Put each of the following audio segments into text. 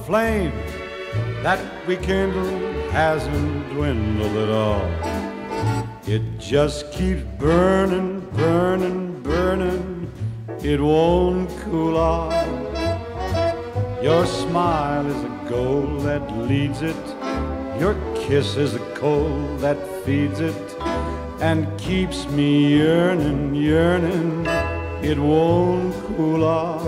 flame that we kindled hasn't dwindled at all. It just keeps burning, burning, burning. It won't cool off. Your smile is a goal that leads it. Your kiss is a coal that feeds it and keeps me yearning, yearning. It won't cool off.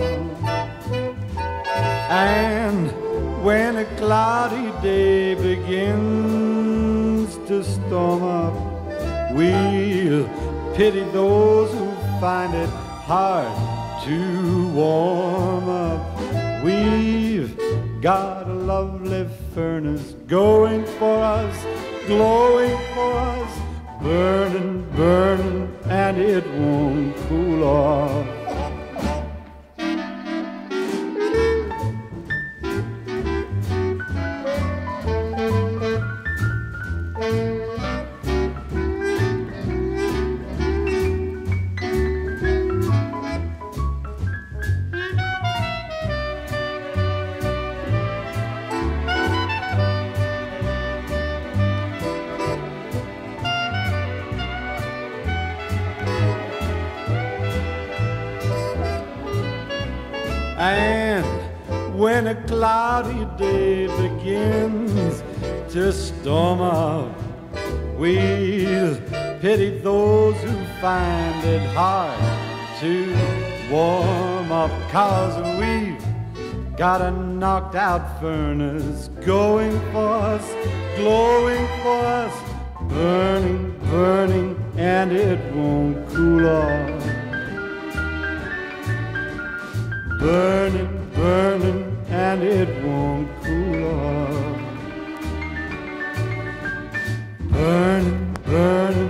And when a cloudy day begins to storm up, we'll pity those who find it hard to warm up. We've got a lovely furnace going for us, glowing for us, burning, burning, and it won't cool off. And when a cloudy day begins to storm up, we'll pity those who find it hard to warm up. 'Cause we've got a knocked out furnace going for us, glowing for us, burning, burning, and it won't cool off. Burning, burning, and it won't cool off. Burning, burning.